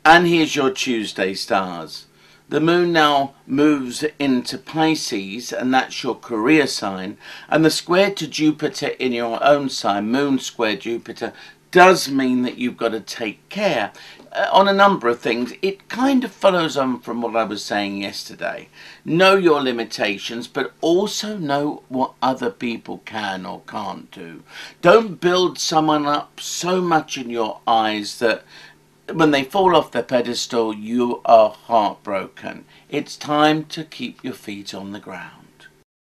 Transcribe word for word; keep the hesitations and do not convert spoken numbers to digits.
And here's your Tuesday stars. The moon now moves into Pisces, and that's your career sign. And the square to Jupiter in your own sign, moon square Jupiter, does mean that you've got to take care uh, on a number of things. It kind of follows on from what I was saying yesterday. Know your limitations, but also know what other people can or can't do. Don't build someone up so much in your eyes that when they fall off their pedestal, you are heartbroken. It's time to keep your feet on the ground.